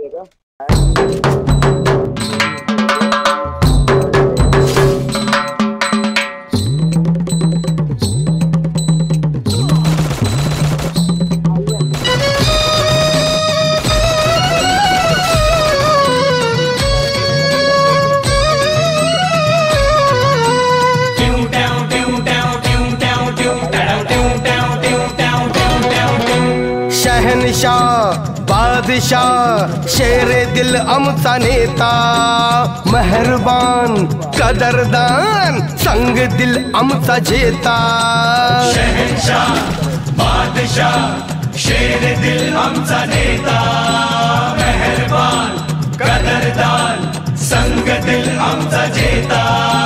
शहनशाह बादशाह शेरे दिल आमचा नेता, मेहरबान कदरदान संग दिल आमचा जेता। शहनशाह बादशाह शेरे दिल आमचा नेता, मेहरबान कदरदान संग दिल आमचा जेता।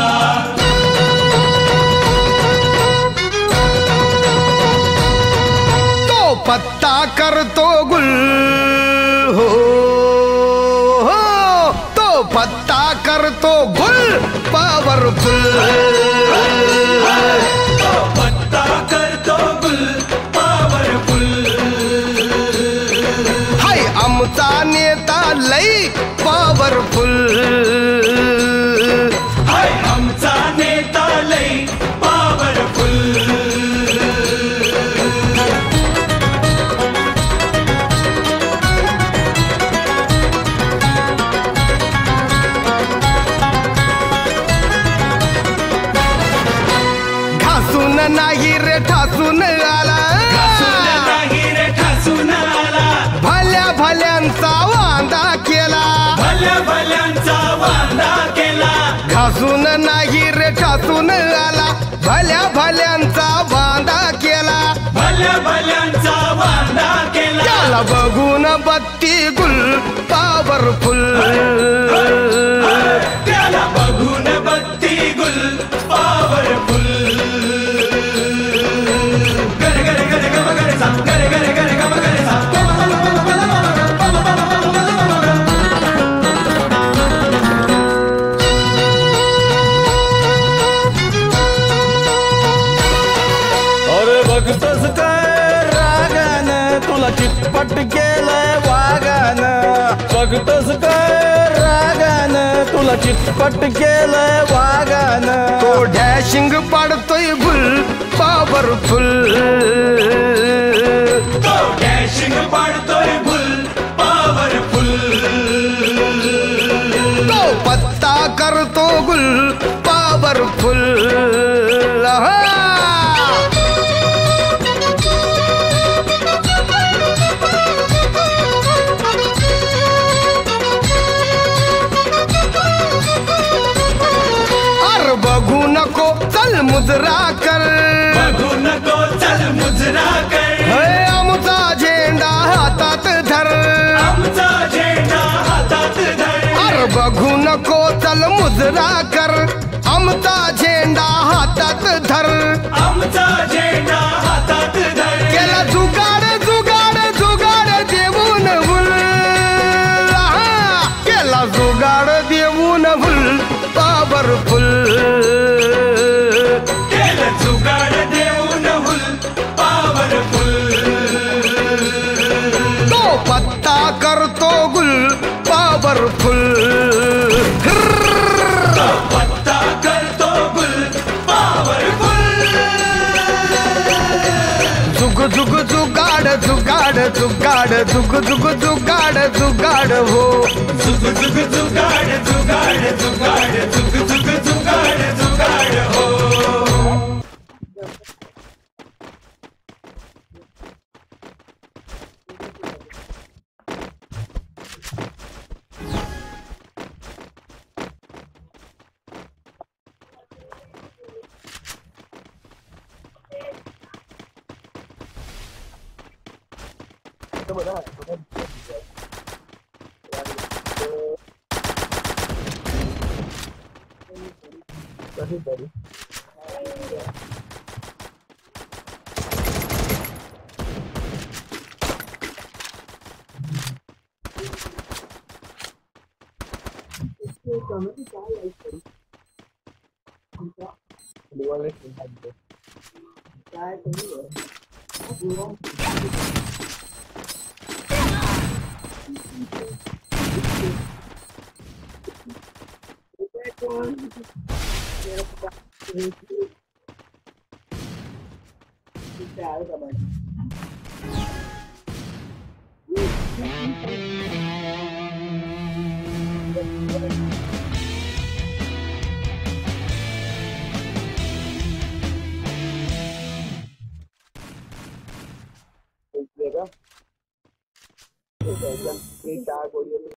पत्ता करतो गुल हो, तो पत्ता करतो गुल पावरफुल। तो पत्ता करतो गुल पावरफुल। हाय आमचा नेता लई पावरफुल। हाय आमचा नेता लई पावरफुल। नाही रे ठासून आला, नाही रे ठासून आला। भल्या भल्यांचा वांदा केला, भल्या भल्यांचा वांदा केला। घासून नाही रे ठासून आला, भल्या भल्यांचा वांदा केला। भल्या भल्यांचा वांदा केला। त्याला बघून बत्ती गुल पावरफुल। त्याला बघून बत्ती गुल पावरफुल। बघतोस काय रागानं तुला चितपट केलंय वागानं। बघतोस काय रागानं तुला चितपट केलंय वागानं। तो डॅशिंग पाडतोय गुल पावरफुल। तो डॅशिंग पाडतोय गुल पावरफुल। तो पत्ता करतो गुल पावरफुल। बघू नको चल मुजरा कर, बघू नको चल मुजरा कर। आमचा झेंडा हातात धर, आमचा झेंडा हातात धर। अरे बघू नको चल मुजरा कर, आमचा झेंडा हातात धर। आमचा झेंडा हातात धर। केला जुगाड जुगाड जुगाड देऊन भूल, केला जुगाड देऊन भूल पावरफुल। केलं जुगाड देऊन हुल पावरफुल। तो पत्ता करतो गुल पावरफुल। तो पत्ता करतो गुल पावरफुल। जुग जुग जुगाड जुगाड जुगाड जुग जुग जुगाड जुगाड हो। जुग जुग जुगाड जुगाड जुगाड जुग जुग जुगाड जुगाड हो। देगा